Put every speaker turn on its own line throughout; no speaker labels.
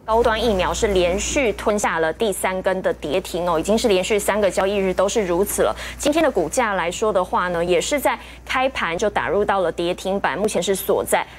高端疫苗是连续吞下了第3根的跌停哦，已经是连续3个交易日都是如此了。今天的股价来说的话呢，也是在开盘就打入到了跌停板，目前是锁在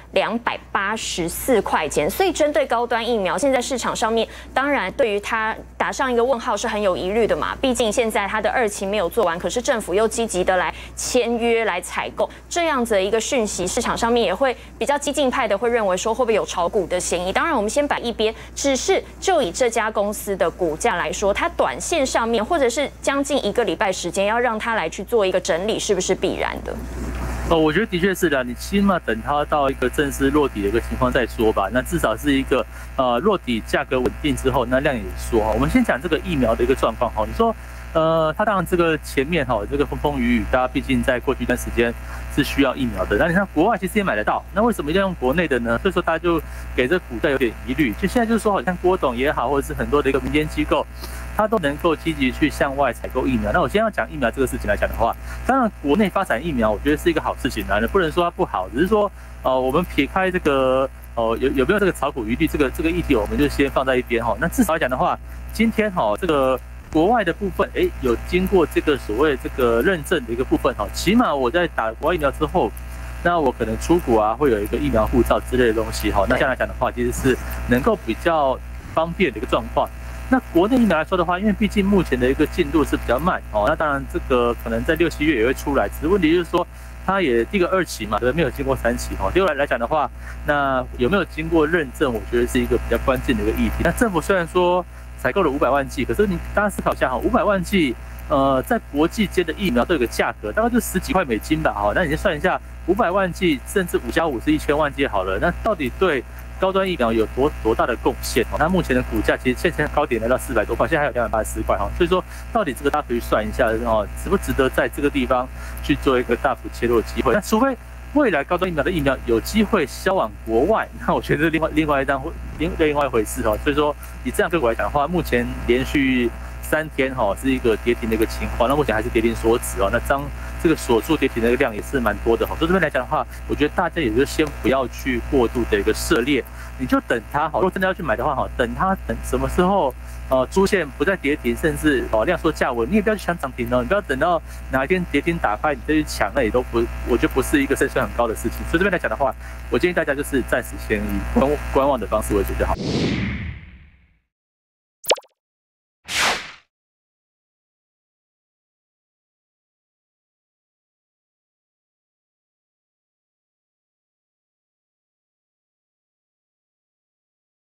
284块钱。所以针对高端疫苗，现在市场上面当然对于它打上一个问号是很有疑虑的嘛，毕竟现在它的2期没有做完，可是政府又积极的来签约来采购，这样子的一个讯息，市场上面也会比较激进派的会认为说会不会有炒股的嫌疑？当然，我们先摆一边。只是就以这家公司的股价来说，它短线上面或者是将近1个礼拜时间，要让它来去做一个整理，是不是必然的？
我觉得的确是的，你起码等它到一个正式落底的一个情况再说吧。那至少是一个落底价格稳定之后，那量也说哈。我们先讲这个疫苗的一个状况哈。你说它当然这个前面哈这个风风雨雨，大家毕竟在过去一段时间是需要疫苗的。那你看国外其实也买得到，那为什么一定要用国内的呢？所以说大家就给这股价有点疑虑。就现在就是说，好像郭董也好，或者是很多的一个民间机构，它都能够积极去向外采购疫苗。那我今天要讲疫苗这个事情来讲的话，当然国内发展疫苗，我觉得是一个好事情啊，不能说它不好，只是说我们撇开这个有没有这个炒股疑虑这个议题，我们就先放在一边哈。那至少来讲的话，今天这个国外的部分，有经过这个所谓这个认证的一个部分哈，起码我在打国外疫苗之后，那我可能出国啊，会有一个疫苗护照之类的东西哈。那这样来讲的话，其实是能够比较方便的一个状况。那国内疫苗来说的话，因为毕竟目前的一个进度是比较慢哦，那当然这个可能在6、7月也会出来，只是问题就是说，它也第一个2期嘛，对，没有经过3期哈。第二来讲的话，那有没有经过认证，我觉得是一个比较关键的一个议题。那政府虽然说采购了500万剂，可是你大家思考一下哈，500万剂，在国际间的疫苗都有个价格，大概就10几块美金吧，哈，那你先算一下，500万剂甚至5+5是1000万剂好了，那到底对高端疫苗有多大的贡献？那目前的股价其实现在高点来到400多块，现在还有280块哈，所以说到底这个大家可以算一下哦，值不值得在这个地方去做一个大幅切入的机会？那除非未来高端疫苗的疫苗有机会销往国外，那我觉得另外一回事哈。所以说以这样对我来讲的话，目前连续3天是一个跌停的一个情况，那目前还是跌停锁止哦。那这个锁住跌停的一个量也是蛮多的哈。所以这边来讲的话，我觉得大家也就先不要去过度的一个涉猎，你就等它如果真的要去买的话等什么时候出现不再跌停，甚至量缩价稳，你也不要去抢涨停哦，你不要等到哪一天跌停打开你再去抢，那也都不，我觉得不是一个胜算很高的事情。所以这边来讲的话，我建议大家就是暂时先以观望的方式为主就好。